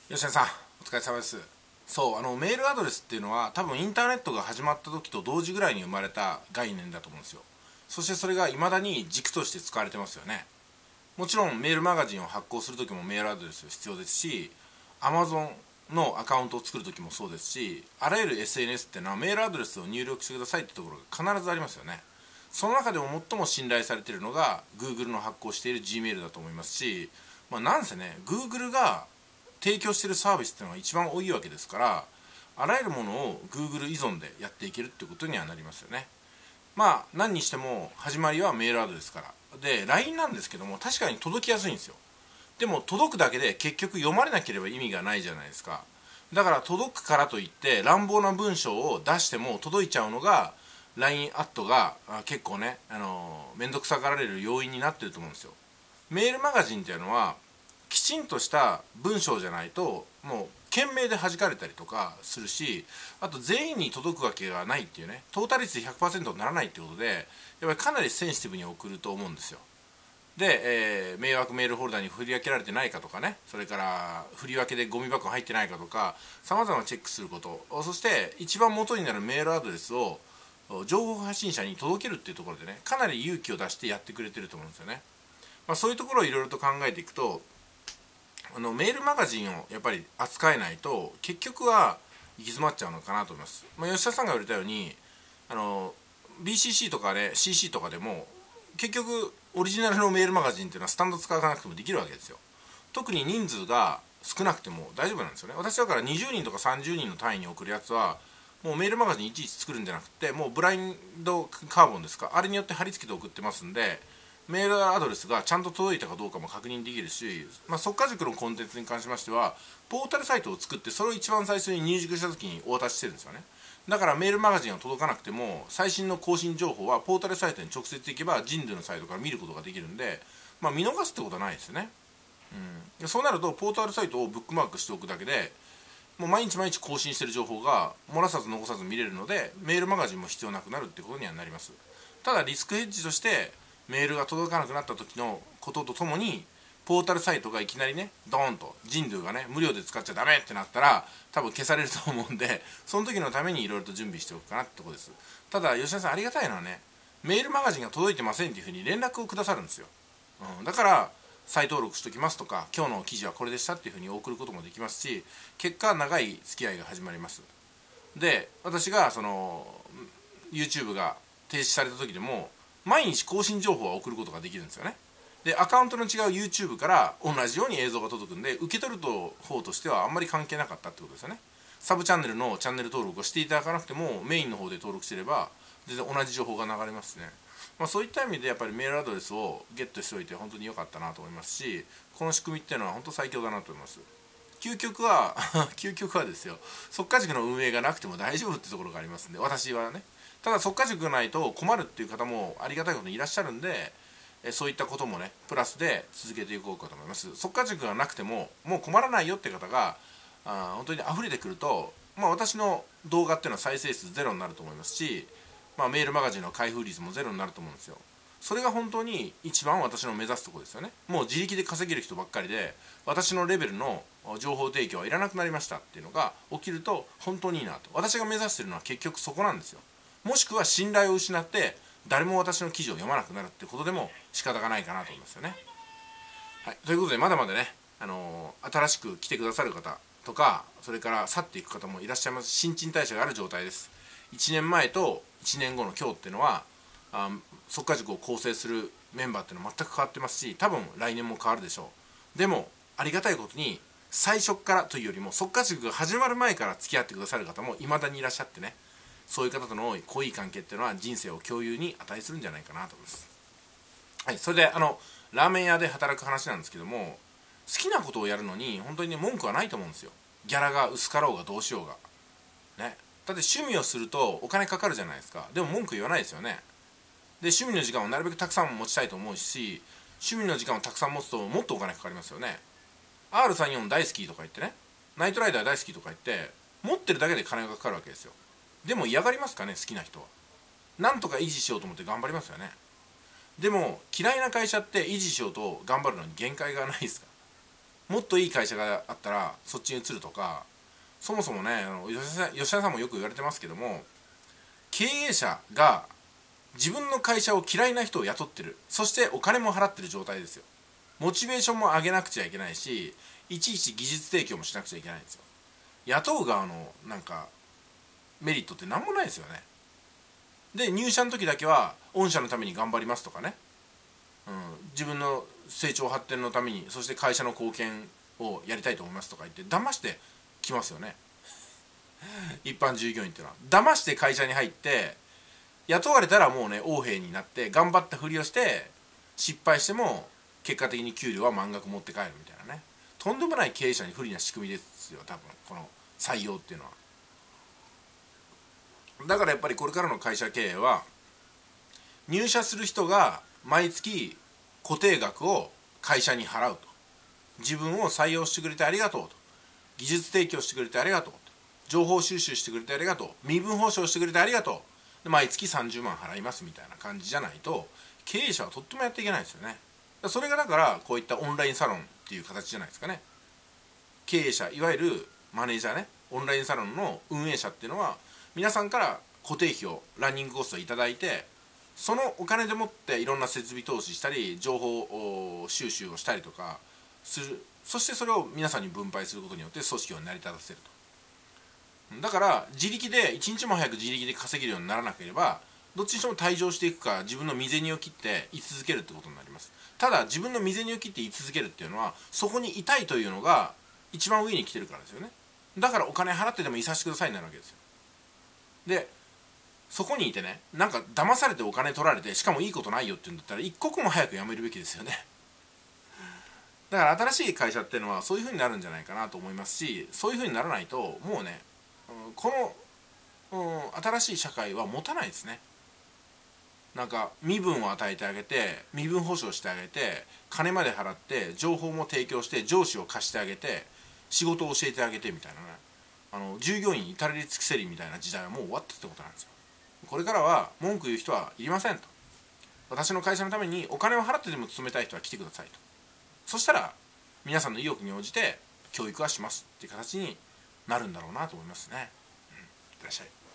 吉田さん、お疲れ様です。そう、メールアドレスっていうのは多分インターネットが始まった時と同時ぐらいに生まれた概念だと思うんですよ。そしてそれが未だに軸として使われてますよね。もちろんメールマガジンを発行する時もメールアドレス必要ですし、 Amazon のアカウントを作る時もそうですし、あらゆる SNS っていうのはメールアドレスを入力してくださいってところが必ずありますよね。その中でも最も信頼されているのが Google の発行している Gmail だと思いますし、なんせね Google が提供しているサービスっていうのが一番多いわけですから、あらゆるものを Google 依存でやっていけるってことにはなりますよね。何にしても始まりはメールアドレスからで、 LINE なんですけども確かに届きやすいんですよ。でも届くだけで結局読まれなければ意味がないじゃないですか。だから届くからといって乱暴な文章を出しても届いちゃうのが LINE アットが結構ね、面倒くさがられる要因になってると思うんですよ。メールマガジンっていうのはきちんとした文章じゃないともう件名で弾かれたりとかするし、あと全員に届くわけがないっていうね、トータル率で 100% にならないってことで、やっぱりかなりセンシティブに送ると思うんですよ。で、迷惑メールホルダーに振り分けられてないかとかね、それから振り分けでゴミ箱入ってないかとか、さまざまチェックすること、そして一番元になるメールアドレスを情報発信者に届けるっていうところでね、かなり勇気を出してやってくれてると思うんですよね。そういうところをいろいろと考えていくと、メールマガジンをやっぱり扱えないと結局は行き詰まっちゃうのかなと思います。吉田さんが言われたようにBCC とかね CC とかでも結局オリジナルのメールマガジンっていうのはスタンド使わなくてもできるわけですよ。特に人数が少なくても大丈夫なんですよね。私だから20人とか30人の単位に送るやつはもうメールマガジンいちいち作るんじゃなくて、もうブラインドカーボンですか、あれによって貼り付けて送ってますんで、メールアドレスがちゃんと届いたかどうかも確認できるし、速稼塾のコンテンツに関しましてはポータルサイトを作ってそれを一番最初に入塾した時にお渡ししてるんですよね。だからメールマガジンが届かなくても最新の更新情報はポータルサイトに直接行けば人類のサイトから見ることができるんで、見逃すってことはないですよね。そうなるとポータルサイトをブックマークしておくだけでもう毎日毎日更新している情報が漏らさず残さず見れるので、メールマガジンも必要なくなるってことにはなります。ただリスクヘッジとしてメールが届かなくなった時のこととともに、ポータルサイトがいきなりねドーンと人類がね無料で使っちゃダメってなったら多分消されると思うんで、その時のためにいろいろと準備しておくかなってとこです。ただ吉田さんありがたいのはね、メールマガジンが届いてませんっていうふうに連絡をくださるんですよ。だから再登録しときますとか、今日の記事はこれでしたっていうふうに送ることもできますし、結果長い付き合いが始まります。で私がYouTube が停止された時でも毎日更新情報は送ることができるんですよね。でアカウントの違う YouTube から同じように映像が届くんで、受け取る方としてはあんまり関係なかったってことですよね。サブチャンネルのチャンネル登録をしていただかなくてもメインの方で登録してれば全然同じ情報が流れますね。そういった意味でやっぱりメールアドレスをゲットしておいて本当に良かったなと思いますし、この仕組みっていうのは本当最強だなと思います。究極は究極はですよ、速稼塾の運営がなくても大丈夫ってところがありますんで、私はね。ただ速稼塾がないと困るっていう方もありがたいことにいらっしゃるんで、そういったこともねプラスで続けていこうかと思います。速稼塾がなくてももう困らないよって方が本当に溢れてくると、私の動画っていうのは再生数ゼロになると思いますし、メールマガジンの開封率もゼロになると思うんですよ。それが本当に一番私の目指すところですよね。もう自力で稼げる人ばっかりで私のレベルの情報提供はいらなくなりましたっていうのが起きると本当にいいなと。私が目指しているのは結局そこなんですよ。もしくは信頼を失って誰も私の記事を読まなくなるってことでも仕方がないかなと思いますよね。はい、ということでまだまだね、新しく来てくださる方とか、それから去っていく方もいらっしゃいます。新陳代謝がある状態です。1年前と1年後の今日っていうのは速稼塾を構成するメンバーっていうのは全く変わってますし、多分来年も変わるでしょう。でもありがたいことに最初からというよりも速稼塾が始まる前から付き合ってくださる方もいまだにいらっしゃってね、そういう方との濃い関係っていうのは人生を共有に値するんじゃないかなと思います。はい、それでラーメン屋で働く話なんですけども、好きなことをやるのに本当にね文句はないと思うんですよ。ギャラが薄かろうがどうしようがね。だって趣味をするとお金かかるじゃないですか。でも文句言わないですよね。で趣味の時間をなるべくたくさん持ちたいと思うし、趣味の時間をたくさん持つともっとお金かかりますよね。 R34 大好きとか言ってね、ナイトライダー大好きとか言って持ってるだけで金がかかるわけですよ。でも嫌がりますかね、好きな人は。なんとか維持しようと思って頑張りますよね。でも嫌いな会社って維持しようと頑張るのに限界がないですか。 もっといい会社があったらそっちに移るとか、そもそもね吉田さんもよく言われてますけども、経営者が自分の会社を嫌いな人を雇ってる、そしてお金も払ってる状態ですよ。モチベーションも上げなくちゃいけないし、いちいち技術提供もしなくちゃいけないんですよ。雇う側のなんかメリットって何もないですよね。で入社の時だけは御社のために頑張りますとかね、自分の成長発展のために、そして会社の貢献をやりたいと思いますとか言って騙してきますよね。一般従業員っていうのは騙して会社に入って、雇われたらもうね横柄になって頑張ったふりをして、失敗しても結果的に給料は満額持って帰るみたいなね、とんでもない経営者に不利な仕組みですよ、多分この採用っていうのは。だからやっぱりこれからの会社経営は、入社する人が毎月固定額を会社に払うと、自分を採用してくれてありがとうと、技術提供してくれてありがとうと、情報収集してくれてありがとう、身分保証してくれてありがとうで、毎月30万払いますみたいな感じじゃないと経営者はとってもやっていけないですよね。それがだからこういったオンラインサロンっていう形じゃないですかね。経営者、いわゆるマネージャーね、オンラインサロンの運営者っていうのは、皆さんから固定費をランニングコストをいただいて、そのお金でもっていろんな設備投資したり情報収集をしたりとかする。そしてそれを皆さんに分配することによって組織を成り立たせると。だから自力で一日も早く自力で稼げるようにならなければ、どっちにしても退場していくか、自分の身銭を切って居続けるってことになります。ただ自分の身銭を切って居続けるっていうのは、そこにいたいというのが一番上に来てるからですよね。だからお金払ってでもいさせてくださいになるわけですよ。でそこにいてね、なんか騙されてお金取られて、しかもいいことないよって言うんだったら、一刻も早く辞めるべきですよね。だから新しい会社っていうのはそういう風になるんじゃないかなと思いますし、そういう風にならないともうね、この、新しい社会は持たないですね。なんか身分を与えてあげて、身分保証してあげて、金まで払って情報も提供して、上司を貸してあげて、仕事を教えてあげてみたいなね、従業員に至れり尽くせりみたいな時代はもう終わったってことなんですよ。これからは文句言う人はいりませんと。私の会社のためにお金を払ってでも勤めたい人は来てくださいと。そしたら皆さんの意欲に応じて教育はしますっていう形になるんだろうなと思いますね。いってらっしゃい。